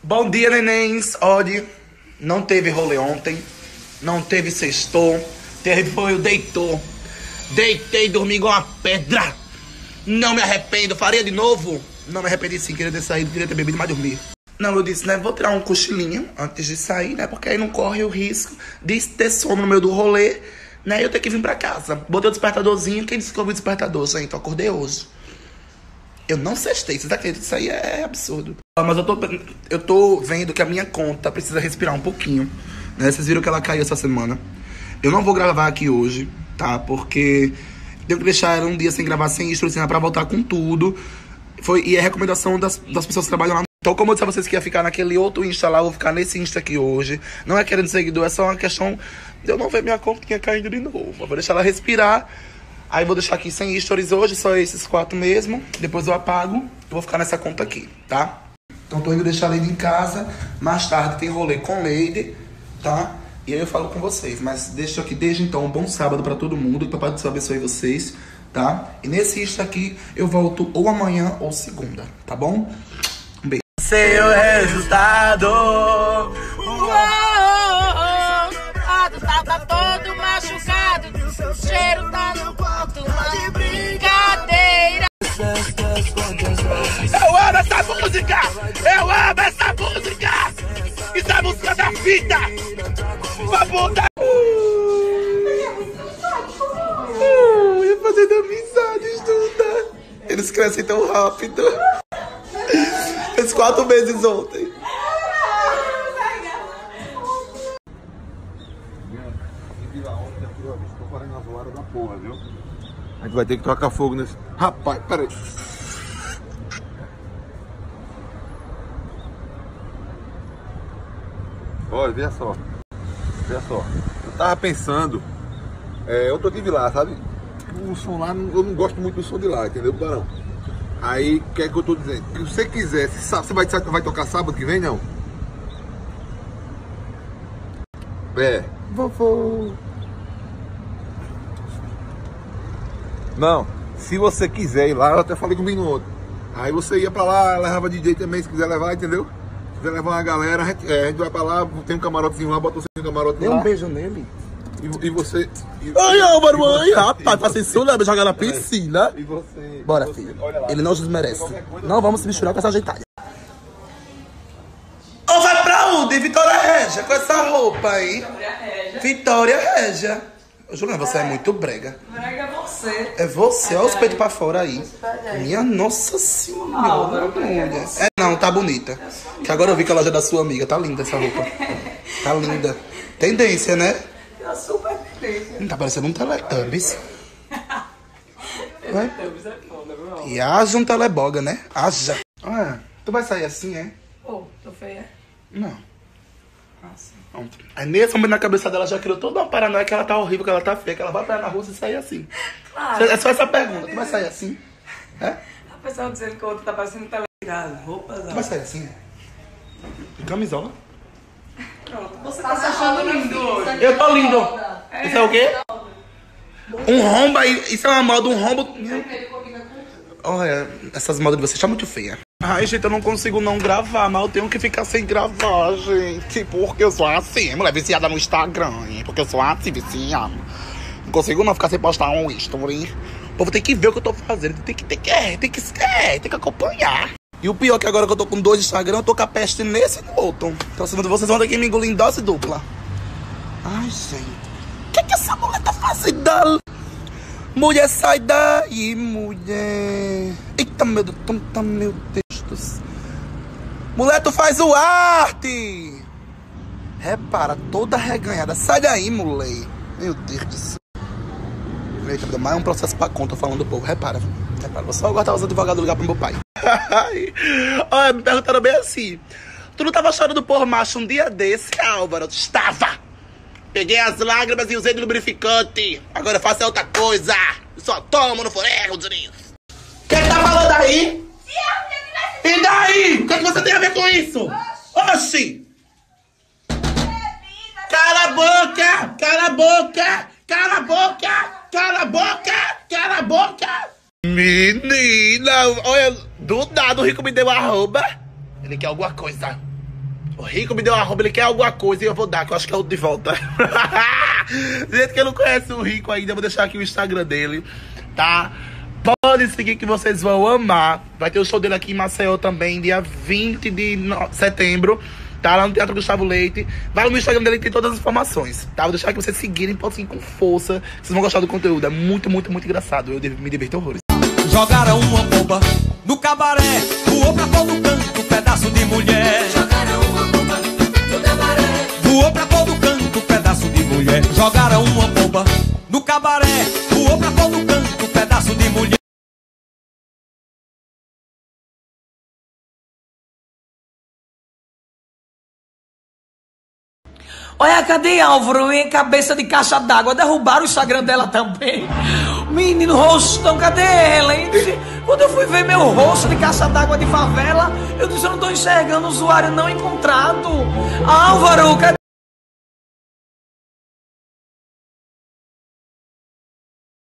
Bom dia, nenéns. Olha, não teve rolê ontem, não teve sextou, teve foi o deitou. Deitei, dormi igual uma pedra. Não me arrependo, faria de novo? Não me arrependi sim, queria ter saído, queria ter bebido, mas dormi. Não, eu disse, né, vou tirar um cochilinho antes de sair, né, porque aí não corre o risco de ter sono no meio do rolê, né, e eu ter que vir pra casa. Botei o despertadorzinho, quem disse que eu ouvi o despertador, gente? Eu acordei hoje. Eu não sextei, vocês acreditam? Isso aí é absurdo. Mas eu tô vendo que a minha conta precisa respirar um pouquinho, né? Vocês viram que ela caiu essa semana. Eu não vou gravar aqui hoje, tá? Porque tenho que deixar ela um dia sem gravar, sem instrução, pra voltar com tudo. E é recomendação das pessoas que trabalham lá. Então, como eu disse a vocês que ia ficar naquele outro Insta lá, eu vou ficar nesse Insta aqui hoje. Não é querendo seguidor, é só uma questão de eu não ver minha continha caindo de novo. Eu vou deixar ela respirar. Aí vou deixar aqui sem stories hoje, só esses 4 mesmo. Depois eu apago. Eu vou ficar nessa conta aqui, tá? Então tô indo deixar a Lady em casa. Mais tarde tem rolê com Lady, tá? E aí eu falo com vocês. Mas deixo aqui desde então um bom sábado pra todo mundo. Que o Papai do Céu abençoe vocês, tá? E nesse Insta aqui eu volto ou amanhã ou segunda, tá bom? Um beijo. Seu resultado. Tá todo machucado, o cheiro tá no ponto, de brincadeira. Eu amo essa música! Eu amo essa música! Isso é a música da fita! Babuda! Eu fazendo amizade, estuda! Eles crescem tão rápido! Fez 4 meses ontem! Porra, viu? A gente vai ter que trocar fogo nesse... Rapaz, peraí. Olha, veja só. Veja só. Eu tava pensando... eu tive lá, sabe? O som lá, eu não gosto muito do som de lá, entendeu, Barão? Aí, o que é que eu tô dizendo? Se você quiser, você vai tocar sábado que vem, não? Vovô... Não, se você quiser ir lá, eu até falei comigo no outro. Aí você ia pra lá, levava DJ também, se quiser levar, entendeu? Se quiser levar uma galera, a gente vai pra lá, tem um camarotezinho lá, bota você no camarote lá. Dê um beijo nele. E você... Ai, Álvaro, ai, rapaz, faça isso, né? Jogar na piscina. E você... Bora, você, filho. olha lá. Ele não desmerece. Não vamos se misturar com essa gentalha. Ou vai pra onde? Vitória Régia, com essa roupa aí. Vitória Régia. Vitória Régia. Juliana, você é muito brega. Brega você. É você, olha os peitos pra fora aí. Minha nossa senhora. Mulher. Não, tá bonita. Que agora eu vi que a loja é da sua amiga. Tá linda essa roupa. Tá linda. Tendência, né? Tá super tendência. Não tá parecendo um Teletubbies. Teletubbies é foda, viu? E haja um teleboga, né? Haja. Ah, tu vai sair assim, é? Pô, tô feia? Não. Nossa. Aí nesse momento na cabeça dela já criou toda uma paranoia que ela tá horrível, que ela tá feia, que ela vai pra na rua e sair assim. Claro. É só essa pergunta. Tu vai sair assim? É? A pessoa dizendo que o outro tá parecendo telegrado. Roupas. Tu vai sair assim? De camisola? Pronto. Você tá se achando lindo hoje. Eu tô lindo. Isso é o quê? Um rombo aí. Isso é uma moda, um rombo. Olha, essas modas de vocês tá muito feia. Ai, gente, eu não consigo não gravar, mas eu tenho que ficar sem gravar, gente. Porque eu sou assim, mulher viciada no Instagram, hein? Porque eu sou assim, viciada. Não consigo não ficar sem postar um story. O povo tem que ver o que eu tô fazendo. Tem que acompanhar. E o pior é que agora que eu tô com 2 Instagram, eu tô com a peste nesse e no outro. Então vocês vão ter que me engolir em dose dupla. Ai, gente. O que essa mulher tá fazendo? Mulher, sai daí, mulher. Eita, meu Deus. Meu Deus. Mulher, tu faz o arte. Repara, toda reganhada. Sai daí, mulher. Meu Deus do céu. Eita, mais um processo pra conta falando do povo. Repara. Vou só aguardar os advogados ligar pro meu pai. Olha, me perguntaram bem assim. Tu não tava chorando por macho um dia desse, Álvaro? Estava. Peguei as lágrimas e usei de lubrificante. Agora faço outra coisa. Só tomo no forego, Juninho. Quem tá falando aí? E daí? O que você tem a ver com isso? Oxi! Cala a boca! Cala a boca! Cala a boca! Cala a boca! Cala a boca! Menina, olha, do nada o Rico me deu arroba. Ele quer alguma coisa. O Rico me deu arroba, ele quer alguma coisa e eu vou dar, que eu acho que é o de volta. Gente que não conhece o Rico ainda, eu vou deixar aqui o Instagram dele, tá? Pode seguir que vocês vão amar. Vai ter o show dele aqui em Maceió também, dia 20 de setembro, tá? Lá no Teatro Gustavo Leite. Vai no Instagram dele que tem todas as informações, tá? Vou deixar que vocês seguirem, pode seguir com força. Vocês vão gostar do conteúdo, é muito, muito, muito engraçado. Eu me divirto horrores. Jogaram uma bomba no cabaré, voou pra todo canto, pedaço de mulher. Jogaram uma bomba no cabaré, voou pra todo canto, pedaço de mulher. Jogaram uma bomba no cabaré, voou pra todo canto, pedaço de mulher. Olha, cadê Álvaro, hein? Cabeça de caixa d'água. Derrubaram o Instagram dela também. Menino rostão, cadê ela, hein? Quando eu fui ver meu rosto de caixa d'água de favela, eu disse, eu não tô enxergando o usuário não encontrado. Álvaro, cadê?